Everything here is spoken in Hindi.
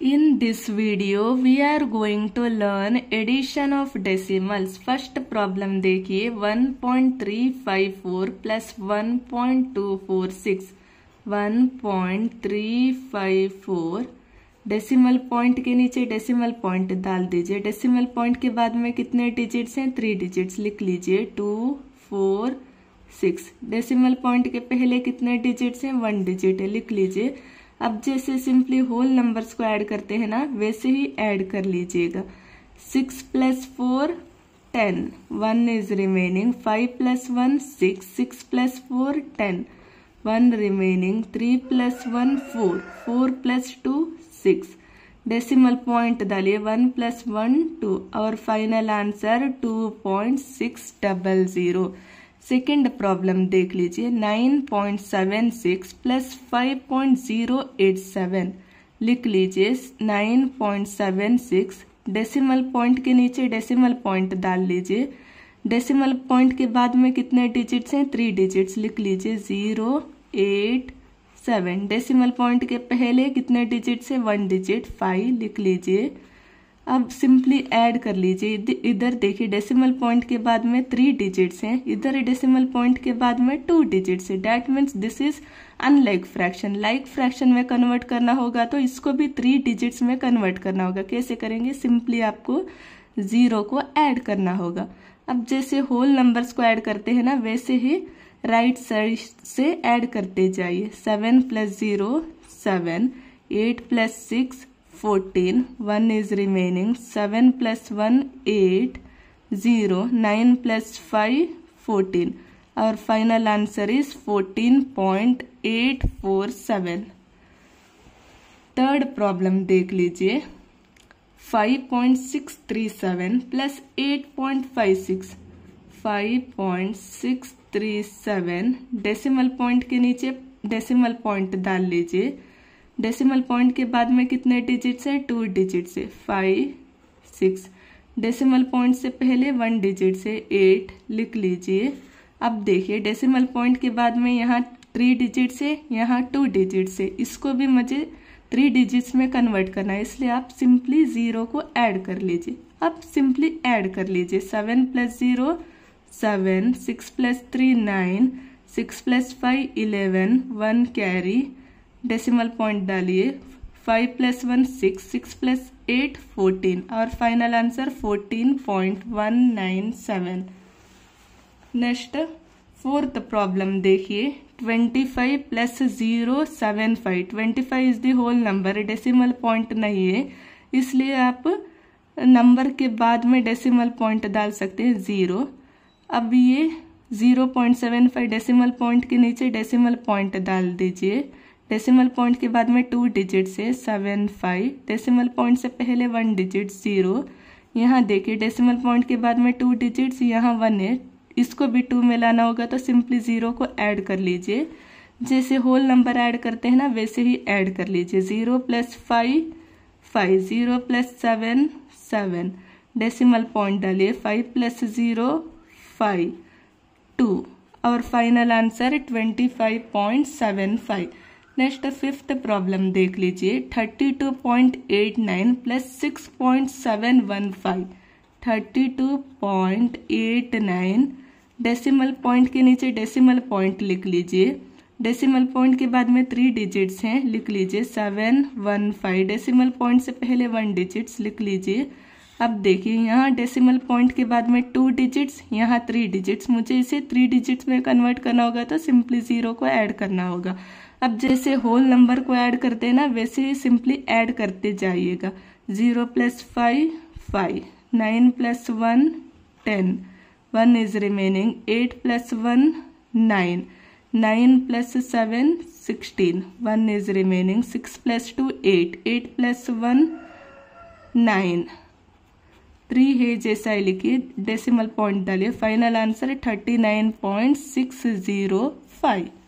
In this video, we are going to learn addition of decimals. First problem देखिए 1.354 plus 1.246. 1.354 डेसिमल पॉइंट के नीचे डेसिमल पॉइंट डाल दीजिए। डेसिमल पॉइंट के बाद में कितने डिजिट्स हैं? 3 डिजिट्स लिख लीजिए 2, 4, 6। डेसिमल पॉइंट के पहले कितने डिजिट्स हैं? 1 डिजिट है, लिख लीजिए। अब जैसे सिंपली होल नंबर्स को ऐड करते हैं ना, वैसे ही ऐड कर लीजिएगा। 6 + 4 10, 1 is remaining. 5 + 1 6, 6 + 4 10, 1 remaining. 3 + 1 4, 4 + 2 6। Decimal point डालिए 1 + 1 2 और फाइनल आंसर 2.600। सेकेंड प्रॉब्लम देख लीजिए 9.76 + 5.087। लिख लीजिए 9.76। डेसिमल पॉइंट के नीचे डेसिमल पॉइंट डाल लीजिए। डेसिमल पॉइंट के बाद में कितने डिजिट्स हैं? 3 डिजिट्स, लिख लीजिए 0, 8, 7। डेसिमल पॉइंट के पहले कितने डिजिट्स हैं? 1 डिजिट 5, लिख लीजिए। अब सिंपली ऐड कर लीजिए। इधर देखिए डेसिमल पॉइंट के बाद में 3 डिजिट्स हैं, इधर डेसिमल पॉइंट के बाद में 2 डिजिट्स है। That means this is unlike fraction. Like fraction में कन्वर्ट करना होगा तो इसको भी 3 डिजिट्स में कन्वर्ट करना होगा। कैसे करेंगे? सिंपली आपको 0 को ऐड करना होगा। अब जैसे होल नंबर्स को ऐड करते हैं ना, वैसे ही राइट साइड से ऐड करते जाइए। 7 + 0 7, 8 + 6 14, 1 is remaining। 7 + 1 8, 0, 9 + 5 14। Our final answer is 14.847। Third problem देख लीजिए 5.637 + 8.56। 5.637 डेसिमल पॉइंट के नीचे डेसिमल पॉइंट डाल लीजिए। डेसिमल पॉइंट के बाद में कितने डिजिट्स है? 2 डिजिट्स है 5, 6। डेसिमल पॉइंट से पहले 1 डिजिट से 8, लिख लीजिए। अब देखिए डेसिमल पॉइंट के बाद में यहाँ 3 डिजिट्स है, यहाँ 2 डिजिट्स है। इसको भी मुझे 3 डिजिट्स में कन्वर्ट करना है, इसलिए आप सिंपली 0 को ऐड कर लीजिए। अब सिंपली ऐड कर लीजिए। 7 + 0 7, 6 + 3 9, 6 + 5 11, 1 कैरी। डेसिमल पॉइंट डालिए। 5 + 1 6, 6 + 8 14 और final answer 14.197। Next fourth problem देखिए 25 + 075। 25 is the whole number, decimal point नहीं है, इसलिए आप नंबर के बाद में डेसिमल पॉइंट डाल सकते हैं 0। अब ये 0.75 डेसिमल पॉइंट के नीचे डेसिमल पॉइंट डाल दीजिए। डेसिमल पॉइंट के बाद में 2 डिजिट से 7 5। डेसिमल पॉइंट से पहले 1 डिजिट 0। यहाँ देखिए डेसिमल पॉइंट के बाद में 2 डिजिट्स, यहाँ 1 है, इसको भी 2 में लाना होगा तो सिंपली 0 को ऐड कर लीजिए। जैसे होल नंबर ऐड करते हैं ना, वैसे ही ऐड कर लीजिए। 0 + 5 5, 0 + 7 7। डेसिमल पॉइंट डालिए। 5 + 0 5 2 और final answer 25.75। Next fifth problem देख लीजिए 32.89 + 6.715। 32.89 डेसिमल पॉइंट के नीचे डेसिमल पॉइंट लिख लीजिए। डेसिमल पॉइंट के बाद में 3 डिजिट्स हैं, लिख लीजिए 7 1 5। डेसिमल पॉइंट से पहले 1 डिजिट्स, लिख लीजिए। अब देखिए यहाँ डेसिमल पॉइंट के बाद में 2 डिजिट्स, यहाँ 3 डिजिट्स। मुझे इसे 3 डिजिट्स में कन्वर्ट करना होगा तो सिंपली 0 को ऐड करना होगा। अब जैसे होल नंबर को ऐड करते हैं ना, वैसे ही सिंपली ऐड करते जाइएगा। 0 + 5 5, 9 + 1 10, 1 is remaining। 8 + 1 9, 9 + 7 16, 1 is remaining। 6 + 2 8, 8 + 1 9। 3 है जैसा ही लिखिए, डेसिमल पॉइंट डालिए। Final answer 39.605।